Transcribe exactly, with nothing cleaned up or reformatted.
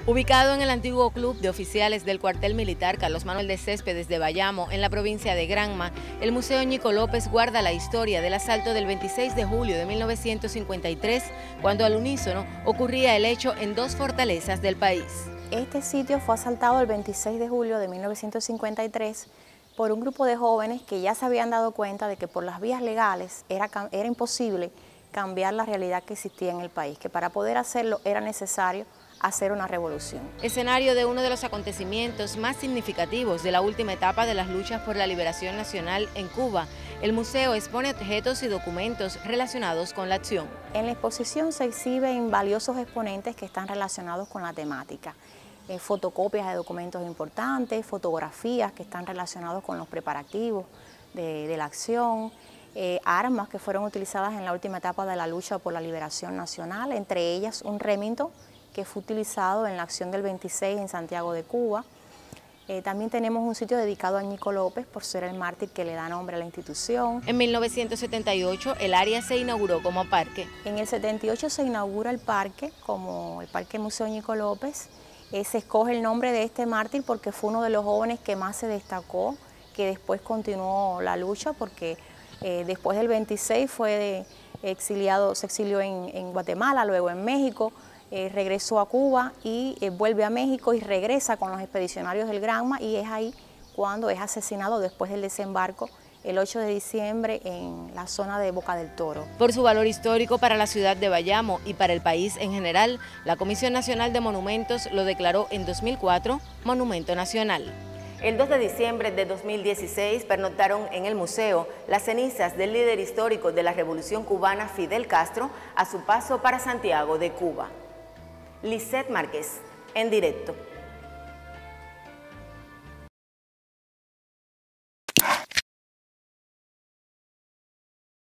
Ubicado en el antiguo club de oficiales del cuartel militar Carlos Manuel de Céspedes de Bayamo, en la provincia de Granma, el Museo Ñico López guarda la historia del asalto del veintiséis de julio de mil novecientos cincuenta y tres, cuando al unísono ocurría el hecho en dos fortalezas del país. Este sitio fue asaltado el veintiséis de julio de mil novecientos cincuenta y tres por un grupo de jóvenes que ya se habían dado cuenta de que por las vías legales era, era imposible cambiar la realidad que existía en el país, que para poder hacerlo era necesario hacer una revolución. Escenario de uno de los acontecimientos más significativos de la última etapa de las luchas por la liberación nacional en Cuba, el museo expone objetos y documentos relacionados con la acción. En la exposición se exhiben valiosos exponentes que están relacionados con la temática. Eh, fotocopias de documentos importantes, fotografías que están relacionados con los preparativos de, de la acción, eh, armas que fueron utilizadas en la última etapa de la lucha por la liberación nacional, entre ellas un Remington que fue utilizado en la acción del veintiséis en Santiago de Cuba. Eh, también tenemos un sitio dedicado a Ñico López por ser el mártir que le da nombre a la institución. En mil novecientos setenta y ocho el área se inauguró como parque. En el setenta y ocho se inaugura el parque como el Parque Museo Ñico López. Eh, se escoge el nombre de este mártir porque fue uno de los jóvenes que más se destacó, que después continuó la lucha porque eh, después del veintiséis fue de, exiliado, se exilió en, en Guatemala, luego en México. Eh, regresó a Cuba y eh, vuelve a México y regresa con los expedicionarios del Granma, y es ahí cuando es asesinado después del desembarco el ocho de diciembre en la zona de Boca del Toro. Por su valor histórico para la ciudad de Bayamo y para el país en general, la Comisión Nacional de Monumentos lo declaró en dos mil cuatro Monumento Nacional. El dos de diciembre de dos mil dieciséis pernoctaron en el museo las cenizas del líder histórico de la Revolución Cubana, Fidel Castro, a su paso para Santiago de Cuba. Lisette Márquez, en directo.